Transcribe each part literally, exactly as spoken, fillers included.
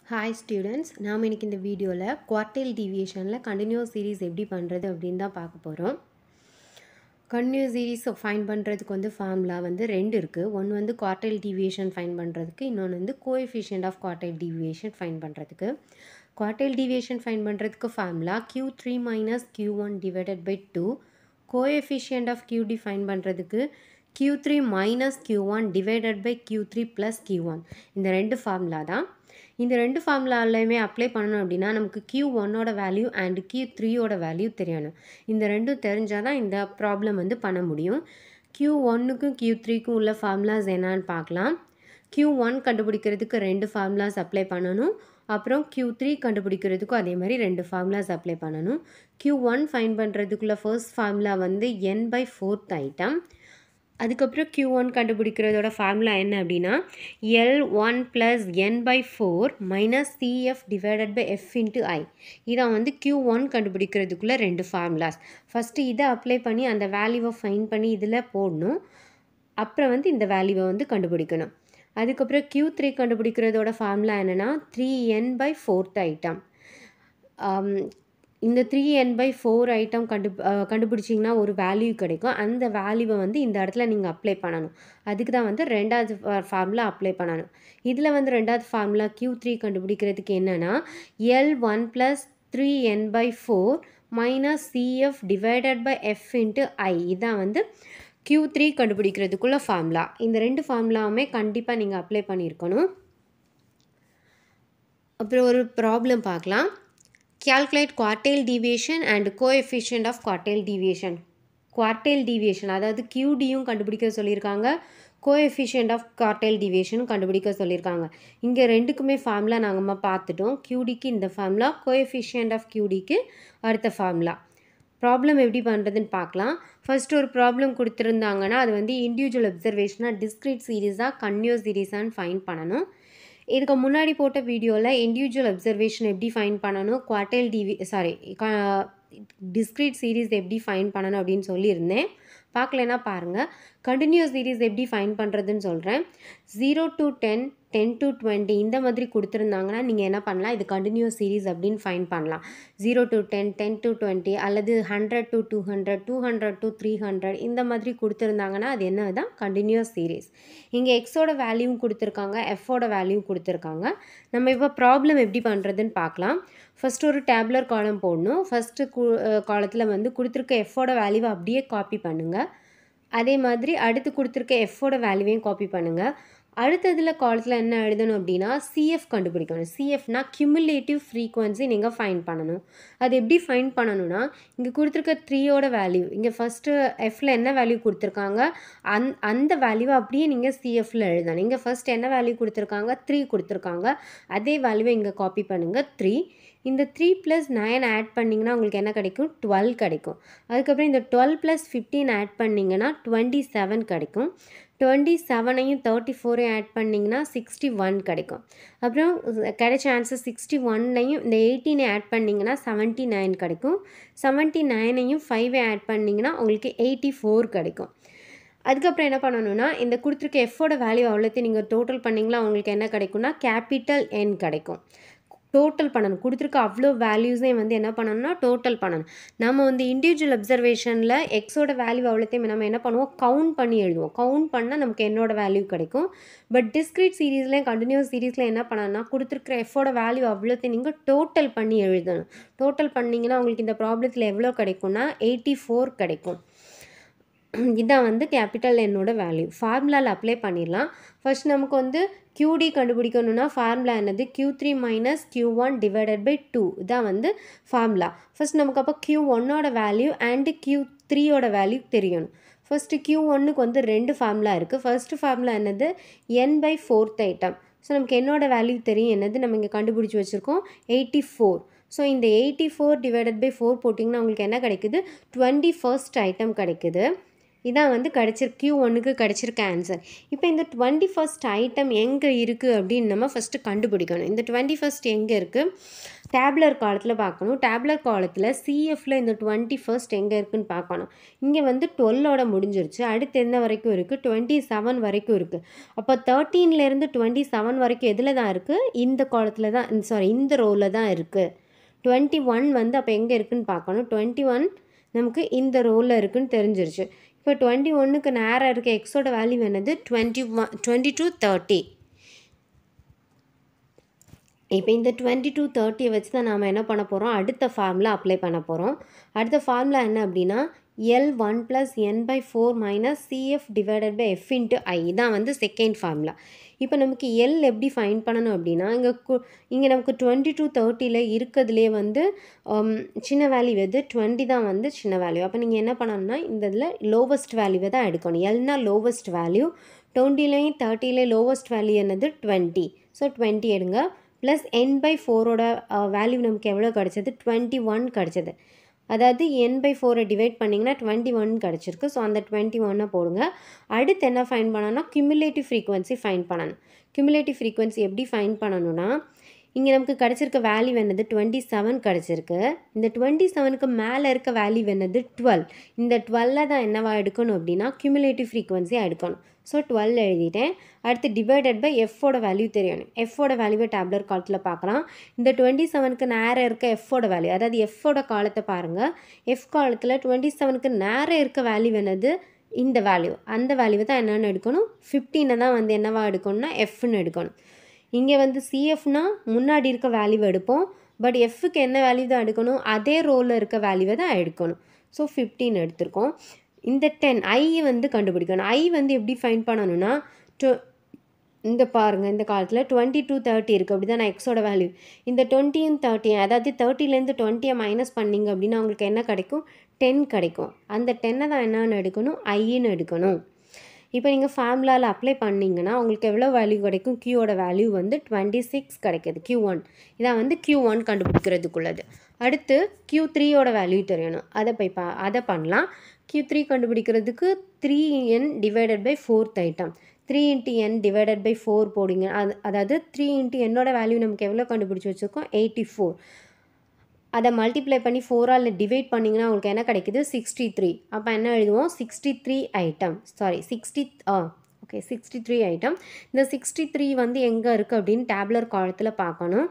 Hi students, நாம் இன்னைக்கு இந்த வீடியோவில் Quartile Deviationல continuous series எப்படி பண்ணுறது அப்படின்னு தான் பார்க்க போகிறோம். Continuous series ஃபைண்ட் பண்ணுறதுக்கு வந்து ஃபார்முலா வந்து ரெண்டு இருக்குது. ஒன்று வந்து Quartile Deviation ஃபைண்ட் பண்ணுறதுக்கு, இன்னொன்று வந்து Coefficient of Quartile Deviation find பண்ணுறதுக்கு. Quartile Deviation ஃபைண்ட் பண்ணுறதுக்கு formula Q three minus Q one divided by two. Coefficient of Q D find பண்ணுறதுக்கு Q three minus Q one divided by Q three plus Q one. இந்த ரெண்டு formula தான். இந்த ரெண்டு ஃபார்முலாலையுமே apply பண்ணணும் அப்படின்னா நமக்கு Q one ஓட வேல்யூ அண்ட் Q three ஓட வேல்யூ தெரியணும். இந்த ரெண்டும் தெரிஞ்சால் தான் இந்த ப்ராப்ளம் வந்து பண்ண முடியும். Q ஒன்னுக்கும் Q த்ரீக்கும் உள்ள ஃபார்முலாஸ் என்னான்னு பார்க்கலாம். Q one கண்டுபிடிக்கிறதுக்கு ரெண்டு ஃபார்முலாஸ் அப்ளை பண்ணணும். அப்புறம் Q three கண்டுபிடிக்கிறதுக்கும் அதே மாதிரி ரெண்டு ஃபார்முலாஸ் அப்ளை பண்ணணும். Q one ஃபைண்ட் பண்ணுறதுக்குள்ள ஃபர்ஸ்ட் ஃபார்முலா வந்து n by fourth ஐட்டம். அதுக்கப்புறம் Q one கண்டுபிடிக்கிறதோட ஃபார்முலா என்ன அப்படின்னா L one plus n by four minus C F divided by F into I. இதான் வந்து Q one கண்டுபிடிக்கிறதுக்குள்ள ரெண்டு ஃபார்முலாஸ். ஃபஸ்ட்டு இதை அப்ளை பண்ணி அந்த வேல்யூவை ஃபைண்ட் பண்ணி இதில் போடணும். அப்புறம் வந்து இந்த வேல்யூவை வந்து கண்டுபிடிக்கணும். அதுக்கப்புறம் Q three கண்டுபிடிக்கிறதோட ஃபார்முலா என்னென்னா three n by fourth item. இந்த three n by four item கண்டு கண்டுபிடிச்சிங்கன்னா ஒரு வேல்யூ கிடைக்கும். அந்த வேல்யூவை வந்து இந்த இடத்துல நீங்கள் அப்ளை பண்ணணும். அதுக்கு தான் வந்து ரெண்டாவது ஃபார்முலா அப்ளை பண்ணணும். இதில் வந்து ரெண்டாவது ஃபார்முலா Q three கண்டுபிடிக்கிறதுக்கு என்னென்னா L one plus three n by four minus C F divided by F into I. இதான் வந்து Q three கண்டுபிடிக்கிறதுக்குள்ள ஃபார்முலா. இந்த ரெண்டு ஃபார்முலாவுமே கண்டிப்பாக நீங்கள் அப்ளை பண்ணியிருக்கணும். அப்புறம் ஒரு ப்ராப்ளம் பார்க்கலாம். Calculate quartile deviation and coefficient of quartile deviation. Quartile deviation அதாவது Q Dயும் கண்டுபிடிக்க சொல்லியிருக்காங்க, coefficient of quartile deviation கண்டுபிடிக்க சொல்லியிருக்காங்க. இங்கே ரெண்டுக்குமே ஃபார்முலா நாங்கள் பார்த்துட்டோம். Q Dக்கு இந்த ஃபார்முலா, coefficient of Q Dக்கு அடுத்த ஃபார்முலா. ப்ராப்ளம் எப்படி பண்ணுறதுன்னு பார்க்கலாம். ஃபர்ஸ்ட் ஒரு ப்ராப்ளம் கொடுத்துருந்தாங்கன்னா அது வந்து இண்டிவிஜுவல் அப்சர்வேஷனாக டிஸ்க்ரீட் சீரீஸாக கன்டினியூஸ் சீரீஸான்னு ஃபைண்ட் பண்ணணும். இதுக்கு முன்னாடி போட்ட வீடியோவில் இண்டிவிஜுவல் அப்சர்வேஷன் எப்படி ஃபைண்ட் பண்ணணும், குவார்டைல் டிவி சாரி டிஸ்க்ரீட் சீரீஸ் எப்படி ஃபைண்ட் பண்ணணும் அப்படின்னு சொல்லியிருந்தேன். பார்க்கலன்னா பாருங்கள். கண்டினியூஸ் சீரீஸ் எப்படி ஃபைண்ட் பண்ணுறதுன்னு சொல்கிறேன். Zero to ten ten to twenty இந்த மாதிரி கொடுத்துருந்தாங்கன்னா நீங்கள் என்ன பண்ணலாம், இது கண்டினியூஸ் சீரீஸ் அப்படின்னு ஃபைண்ட் பண்ணலாம். Zero to ten ten to twenty அல்லது hundred to two hundred two hundred to three hundred இந்த மாதிரி கொடுத்துருந்தாங்கன்னா அது என்ன தான் கண்டினியூஸ் சீரீஸ். இங்கே எக்ஸோட வேல்யூவும் கொடுத்துருக்காங்க, எஃபோட வேல்யூவும் கொடுத்துருக்காங்க. நம்ம இப்போ ப்ராப்ளம் எப்படி பண்ணுறதுன்னு பார்க்கலாம். ஃபஸ்ட்டு ஒரு டேப்லர் காலம் போடணும். ஃபஸ்ட்டு கு காலத்தில் வந்து கொடுத்துருக்க எஃபோட வேல்யூவை அப்படியே காப்பி பண்ணுங்கள். அதே மாதிரி அடுத்து கொடுத்துருக்க எஃபோட வேல்யூவையும் காப்பி பண்ணுங்கள். அடுத்ததில் காலத்தில் என்ன எழுதணும் அப்படின்னா சிஎஃப் கண்டுபிடிக்கணும். சிஎஃப்னா கியூமுலேட்டிவ் ஃப்ரீக்வன்சி நீங்கள் ஃபைண்ட் பண்ணணும். அது எப்படி ஃபைண்ட் பண்ணணும்னா இங்கே கொடுத்துருக்க த்ரீயோட வேல்யூ, இங்கே ஃபஸ்ட்டு எஃப்பில் என்ன வேல்யூ கொடுத்துருக்காங்க அந் அந்த வேல்யூவை அப்படியே நீங்கள் சிஎஃப்பில் எழுதணும். இங்கே ஃபஸ்ட் என்ன வேல்யூ கொடுத்துருக்காங்க, த்ரீ கொடுத்துருக்காங்க. அதே வேல்யூவை இங்கே காப்பி பண்ணுங்கள், த்ரீ. இந்த த்ரீ ப்ளஸ் நைன் ஆட் பண்ணிங்கன்னா உங்களுக்கு என்ன கிடைக்கும், டுவெல் கிடைக்கும். அதுக்கப்புறம் இந்த டுவெல் ப்ளஸ் ஃபிஃப்டீன் ஆட் பண்ணிங்கன்னா டுவெண்ட்டி செவன் கிடைக்கும். டுவெண்ட்டி செவனையும் தேர்ட்டி ஃபோரையும் ஆட் பண்ணிங்கன்னா சிக்ஸ்டி ஒன் கிடைக்கும். அப்புறம் கிடைச்ச ஆன்சர் சிக்ஸ்டி ஒன்னையும் இந்த எயிட்டீனை ஆட் பண்ணிங்கன்னா செவன்ட்டி நைன் கிடைக்கும். செவன்ட்டி நைனையும் ஃபைவை ஆட் பண்ணிங்கன்னா உங்களுக்கு எயிட்டி ஃபோர் கிடைக்கும். அதுக்கப்புறம் என்ன பண்ணணும்னா இந்த கொடுத்துருக்க எஃபோட வேல்யூ அவ்வளோத்தையும் நீங்கள் டோட்டல் பண்ணிங்களா உங்களுக்கு என்ன கிடைக்கும்னா கேபிட்டல் என் கிடைக்கும். டோட்டல் பண்ணணும். கொடுத்துருக்க அவ்வளோ வேல்யூஸையும் வந்து என்ன பண்ணணும்னா டோட்டல் பண்ணணும். நம்ம வந்து இண்டிவிஜுவல் அப்சர்வேஷனில் எக்ஸோட வேல்யூ அவ்வளோத்தையும் நம்ம என்ன பண்ணுவோம், கவுண்ட் பண்ணி எழுதுவோம். கவுண்ட் பண்ணால் நமக்கு என்னோட வேல்யூ கிடைக்கும். பட் டிஸ்க்ரீட் சீரீஸ்லேயும் கண்டினியூஸ் சீரீஸில் என்ன பண்ணணும்னா கொடுத்துருக்க எஃபோட வேல்யூ அவ்வளோத்தையும் நீங்கள் டோட்டல் பண்ணி எழுதணும். டோட்டல் பண்ணிங்கன்னா உங்களுக்கு இந்த ப்ராப்ளத்தில் எவ்வளோ கிடைக்கும்னா எயிட்டி ஃபோர் கிடைக்கும். இதான் வந்து கேபிட்டல் என்னோட வேல்யூ. ஃபார்முலாவில் அப்ளை பண்ணிடலாம். ஃபர்ஸ்ட் நமக்கு வந்து Q D கண்டுபிடிக்கணும்னா ஃபார்முலா என்னது, Q three minus Q one divided by two. இதான் வந்து ஃபார்முலா. ஃபர்ஸ்ட் நமக்கு அப்போ Q ஒன்னோட வேல்யூ அண்டு Q த்ரீயோட வேல்யூ தெரியணும். ஃபர்ஸ்ட்டு Q ஒன்னுக்கு வந்து ரெண்டு ஃபார்முலா இருக்குது. ஃபர்ஸ்ட் ஃபார்முலா என்னது, n by fourth item. So நமக்கு என்னோட வேல்யூ தெரியும் என்னது, நம்ம இங்கே கண்டுபிடிச்சி வச்சுருக்கோம் எயிட்டி ஃபோர். ஸோ இந்த eighty four divided by four போட்டிங்கன்னா உங்களுக்கு என்ன கிடைக்குது, டுவெண்ட்டி ஃபர்ஸ்ட் ஐட்டம் கிடைக்குது. இதான் வந்து கிடச்சிரு கியூ ஒன்றுக்கு கிடச்சிருக்க ஆன்சர். இப்போ இந்த டுவெண்ட்டி ஃபஸ்ட் ஐட்டம் எங்கே இருக்குது அப்படின்னு நம்ம ஃபஸ்ட்டு கண்டுபிடிக்கணும். இந்த டுவெண்ட்டி ஃபஸ்ட் எங்கே இருக்குது? டேப்லர் காலத்தில் பார்க்கணும். டேப்லர் காலத்தில் சிஎஃப்பில் இந்த டுவெண்ட்டி ஃபஸ்ட் எங்கே இருக்குதுன்னு பார்க்கணும். இங்கே வந்து டுவெல்லோட முடிஞ்சிருச்சு. அடுத்து என்ன வரைக்கும் இருக்குது? டுவெண்ட்டி செவன் வரைக்கும் இருக்குது. அப்போ தேர்ட்டீன்லேருந்து டுவெண்ட்டி செவன் வரைக்கும் எதில் தான் இருக்குது? இந்த காலத்தில் தான், சாரி இந்த ரோவில் தான் இருக்குது. டுவெண்ட்டி ஒன் வந்து அப்போ எங்கே இருக்குதுன்னு பார்க்கணும். டுவெண்ட்டி ஒன் நமக்கு இந்த ரோவில் இருக்குதுன்னு தெரிஞ்சிருச்சு. இப்போ டுவெண்ட்டி ஒன்றுக்கு நேராக இருக்க எக்ஸோட வேல்யூ என்னது? Twenty one twenty two thirty. இப்போ இந்த டுவெண்ட்டி டூ தேர்ட்டியை வச்சு தான் நாம் என்ன பண்ண போகிறோம்? அடுத்த ஃபார்முலா அப்ளை பண்ண போகிறோம். அடுத்த ஃபார்முலா என்ன அப்படின்னா L one plus n by four minus CF divided by f into i தான் வந்து செகண்ட் ஃபார்முலா. இப்போ நமக்கு எல் எப்படி ஃபைன் பண்ணணும் அப்படின்னா இங்கே கு இங்கே நமக்கு டுவெண்ட்டி டூ தேர்ட்டியில் இருக்கிறதுலே வந்து சின்ன வேல்யூ எது? டுவெண்ட்டி தான் வந்து சின்ன வேல்யூ. அப்போ நீங்கள் என்ன பண்ணணும்னா இந்த இதில் லோவஸ்ட் வேல்யூவை தான் எடுக்கணும். எல்னா லோவஸ்ட் வேல்யூ, டுவெண்ட்டிலையும் தேர்ட்டியில் லோவஸ்ட் வேல்யூ என்னது? டுவெண்ட்டி. ஸோ டுவெண்ட்டி எடுங்க. ப்ளஸ் என் பை ஃபோரோட வேல்யூ நமக்கு எவ்வளோ கிடச்சது? டுவெண்ட்டி ஒன் கிடச்சது. அதாவது என் பை ஃபோரை டிவைட் பண்ணிங்கன்னா டுவெண்ட்டி ஒன் கிடச்சிருக்கு. ஸோ அந்த டுவெண்ட்டி ஒன்னை போடுங்க. அடுத்து என்ன ஃபைன் பண்ணணும்னா கியூமுலேட்டிவ் ஃப்ரீக்வன்சி ஃபைன் பண்ணணும். கியூமுலேட்டிவ் ஃப்ரீக்வன்சி எப்படி ஃபைன் பண்ணணும்னா இங்கே நமக்கு கிடச்சிருக்க வேல்யூ என்னது? டுவெண்ட்டி செவன் கிடச்சிருக்கு. இந்த டுவெண்ட்டி செவனுக்கு மேலே இருக்க வேல்யூ என்னது? டுவெல். இந்த டுவெல்லை தான் என்னவா எடுக்கணும் அப்படின்னா கியூமுலேட்டிவ் ஃப்ரீக்வன்சியாக எடுக்கணும். ஸோ டுவெல் எழுதிட்டேன். அடுத்து டிவைடட் பை எஃப்போட வேல்யூ தெரியணும். எஃப்போட வேல்யூவை டேப்லர் காலத்தில் பார்க்கலாம். இந்த டுவெண்ட்டி செவனுக்கு நேராக இருக்க எஃப்போட வேல்யூ, அதாவது எஃப்போட காலத்தை பாருங்கள். எஃப் காலத்தில் டுவெண்ட்டி செவனுக்கு நேராக இருக்க வேல்யூ என்னது? இந்த வேல்யூ. அந்த வேல்யூவை தான் என்னென்னு எடுக்கணும்? ஃபிஃப்டீனை தான் வந்து என்னவா எடுக்கணும்னா எஃப்னு எடுக்கணும். இங்கே வந்து சிஎஃப்னா முன்னாடி இருக்க வேல்யூவை எடுப்போம். பட் எஃப்க்கு என்ன வேல்யூ தான் எடுக்கணும்? அதே ரோலில் இருக்க வேல்யூவை தான் எடுக்கணும். ஸோ ஃபிஃப்டீன் எடுத்திருக்கோம். இந்த டென் ஐ வந்து கண்டுபிடிக்கணும். ஐ வந்து எப்படி ஃபைன் பண்ணணும்னா டு இந்த பாருங்கள், இந்த காலத்தில் டுவெண்ட்டி டூ தேர்ட்டி இருக்குது அப்படி தான் நான் எக்ஸோட வேல்யூ. இந்த டுவெண்ட்டியும் தேர்ட்டியும், அதாவது தேர்ட்டிலேருந்து டுவெண்ட்டியை மைனஸ் பண்ணிங்க அப்படின்னா உங்களுக்கு என்ன கிடைக்கும்? டென் கிடைக்கும். அந்த டென்னை தான் என்னன்னு எடுக்கணும்? ஐன்னு எடுக்கணும். இப்போ நீங்கள் ஃபார்முலாவில் அப்ளை பண்ணிங்கன்னா உங்களுக்கு எவ்வளோ வேல்யூ கிடைக்கும்? கியூவோட வேல்யூ வந்து டுவெண்ட்டி சிக்ஸ் கிடைக்கிது. கியூ ஒன் இதான் வந்து கியூ ஒன் கண்டுபிடிக்கிறதுக்குள்ளது. அடுத்து கியூ த்ரீயோட வேல்யூ தெரியணும். அதை போய் பா அதை பண்ணலாம். கியூ த்ரீ கண்டுபிடிக்கிறதுக்கு three n divided by fourth item. Three into n divided by four போடுங்க. அது அதாவது த்ரீ இன்ட்டு என்னோட வேல்யூ நமக்கு எவ்வளோ கண்டுபிடிச்சி வச்சுருக்கோம்? Eighty four. அதை மல்டிப்ளை பண்ணி ஃபோரால் டிவைட் பண்ணிங்கன்னா உங்களுக்கு என்ன கிடைக்குது? Sixty three. அப்போ என்ன எழுதுவோம்? Sixty three item sorry sixty ah okay sixty three item. இந்த சிக்ஸ்டி த்ரீ வந்து எங்கே இருக்குது அப்படின்னு டேப்லர் காலத்தில் பார்க்கணும்.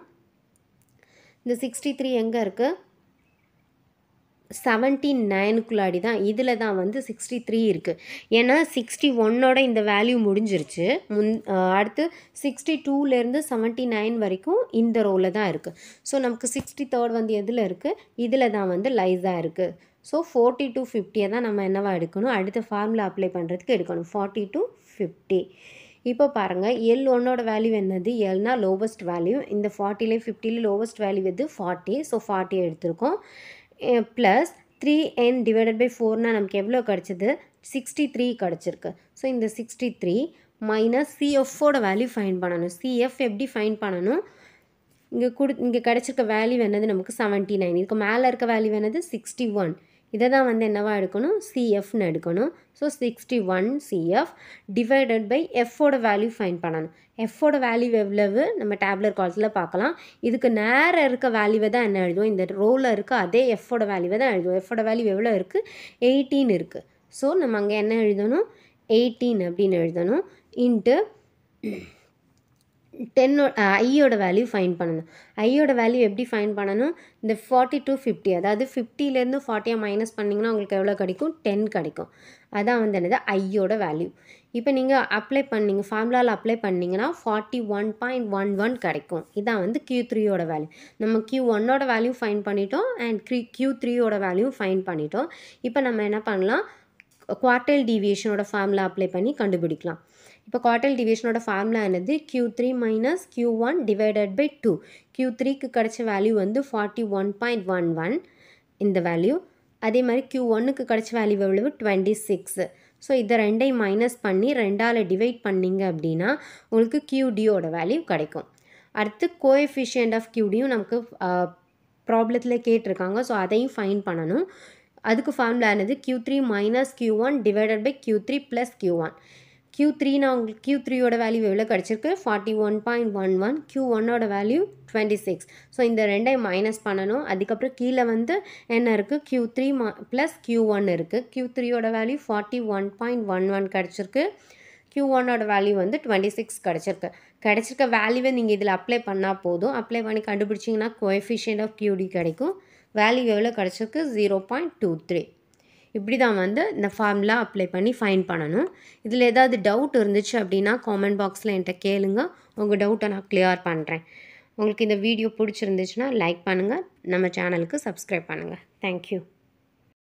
இந்த சிக்ஸ்டி த்ரீ எங்கே இருக்குது? செவன்ட்டி நைனுக்குள்ளாடி தான், இதில் தான் வந்து சிக்ஸ்டி த்ரீ இருக்குது. ஏன்னா சிக்ஸ்டி ஒன்னோட இந்த வேல்யூ முடிஞ்சிருச்சு. முன் அடுத்து சிக்ஸ்டி டூலேருந்து செவன்ட்டி நைன் வரைக்கும் இந்த ரோவில் தான் இருக்குது. ஸோ நமக்கு சிக்ஸ்டி தேர்ட் வந்து எதில் இருக்குது? இதில் தான் வந்து லைஸாக இருக்குது. ஸோ ஃபோர்ட்டி டு ஃபிஃப்டியை தான் நம்ம என்னவா எடுக்கணும்? அடுத்த ஃபார்முலா அப்ளை பண்ணுறதுக்கு எடுக்கணும். Forty to fifty. இப்போ பாருங்கள், எல் ஒன்னோட வேல்யூ என்னது? எல்னா லோவஸ்ட் வேல்யூ. இந்த ஃபார்ட்டிலே ஃபிஃப்டியில் லோவஸ்ட் வேல்யூ எது? ஃபார்ட்டி. ஸோ ஃபார்ட்டி எடுத்திருக்கோம். Plus three n divided by ஃபோர்னால் நமக்கு எவ்வளோ கிடச்சிது? சிக்ஸ்டி த்ரீ கிடச்சிருக்கு. ஸோ இந்த சிக்ஸ்டி த்ரீ மைனஸ் சிஎஃப்போட வேல்யூ ஃபைன் பண்ணணும். சிஎஃப் எப்படி ஃபைன் பண்ணணும்? இங்கே கொடு இங்கே கிடச்சிருக்க வேல்யூ என்னது? நமக்கு செவன்ட்டி நைன். இதுக்கு மேலே இருக்க வேல்யூ என்னது? Sixty one. இதை தான் வந்து என்னவா எடுக்கணும்? சிஎஃப்னு எடுக்கணும். So sixty one CF divided by எஃப்போட வேல்யூ ஃபைன் பண்ணணும். எஃப்போட வேல்யூ எவ்வளவு நம்ம டேப்லர் காலத்தில் பார்க்கலாம். இதுக்கு நேராக இருக்க வேல்யூவை தான் என்ன எழுதுவோம்? இந்த ரோவில் இருக்க அதே எஃப்போட வேல்யூவை தான் எழுதுவோம். எஃப்போட வேல்யூ எவ்வளோ இருக்குது? எயிட்டீன் இருக்குது. ஸோ நம்ம அங்கே என்ன எழுதணும்? எயிட்டீன் அப்படின்னு எழுதணும். இன்ட்டு டென்னோ ஐயோட வேல்யூ ஃபைன் பண்ணணும். ஐயோட வேல்யூ எப்படி ஃபைன் பண்ணணும்? இந்த ஃபார்ட்டி டு ஃபிஃப்டி, அதாவது ஃபிஃப்டிலேருந்து ஃபார்ட்டியை மைனஸ் பண்ணிங்கன்னா உங்களுக்கு எவ்வளோ கிடைக்கும்? டென் கிடைக்கும். அதான் வந்து என்னது? ஐயோட வேல்யூ. இப்போ நீங்கள் அப்ளை பண்ணிங்க ஃபார்முலாவில் அப்ளை பண்ணிங்கன்னா forty one point one one கிடைக்கும். இதான் வந்து கியூ த்ரீயோட வேல்யூ. நம்ம கியூ ஒன்னோட வேல்யூ ஃபைன் பண்ணிட்டோம் அண்ட் க்ரீ கியூ த்ரீயோட வேல்யூ ஃபைன் பண்ணிட்டோம். இப்போ நம்ம என்ன பண்ணலாம்? குவார்டைல் டீவியேஷனோட ஃபார்முலா அப்ளை பண்ணி கண்டுபிடிக்கலாம். இப்போ குவார்டைல் டிவியேஷனோட ஃபார்முலா என்னது? Q three minus Q one divided by two. Q த்ரீக்கு கிடச்ச வேல்யூ வந்து forty one point one one இந்த வேல்யூ. அதே மாதிரி கியூ ஒன்னுக்கு கிடச்ச வேல்யூ எவ்வளவு? Twenty six. ஸோ இதை ரெண்டையும் மைனஸ் பண்ணி ரெண்டால் டிவைட் பண்ணிங்க அப்படின்னா உங்களுக்கு கியூடியோட வேல்யூ கிடைக்கும். அடுத்து கோஎஃபிஷியன்ட் ஆஃப் கியூடியும் நமக்கு ப்ராப்ளத்தில் கேட்டிருக்காங்க. ஸோ அதையும் ஃபைன் பண்ணணும். அதுக்கு ஃபார்முலா என்னது Q three minus Q one divided by Q three plus Q one. Q three நான் உங்களுக்கு Q three ஓட வேல்யூ எவ்வளோ கிடச்சிருக்கு forty one point one one Q ஒன்னோட வேல்யூ டுவெண்ட்டி சிக்ஸ். ஸோ இந்த ரெண்டையும் மைனஸ் பண்ணணும். அதுக்கப்புறம் கீழே வந்து என்ன இருக்குது Q three plus Q one இருக்குது. Q three ஓட value forty one point one one கிடச்சிருக்கு. Q ஒன்னோட வேல்யூ வந்து டுவெண்ட்டி சிக்ஸ் கிடச்சிருக்கு. கிடச்சிருக்க வேல்யூவை நீங்கள் இதில் அப்ளை பண்ணால் போதும். அப்ளை பண்ணி கண்டுபிடிச்சிங்கன்னா கோஎஃபிஷியன்ட் ஆஃப் Q D கிடைக்கும். வேல்யூ எவ்வளோ கிடச்சிருக்கு ஜீரோ பாயிண்ட் டூ த்ரீ. இப்படி தான் வந்து இந்த ஃபார்முலா அப்ளை பண்ணி ஃபைண்ட் பண்ணணும். இதில் ஏதாவது டவுட் இருந்துச்சு அப்படின்னா காமெண்ட் பாக்ஸில் என்கிட்ட கேளுங்க. உங்கள் டவுட்டை நான் கிளியர் பண்ணுறேன். உங்களுக்கு இந்த வீடியோ பிடிச்சிருந்துச்சுன்னா லைக் பண்ணுங்கள், நம்ம சேனலுக்கு சப்ஸ்கிரைப் பண்ணுங்கள். தேங்க்யூ.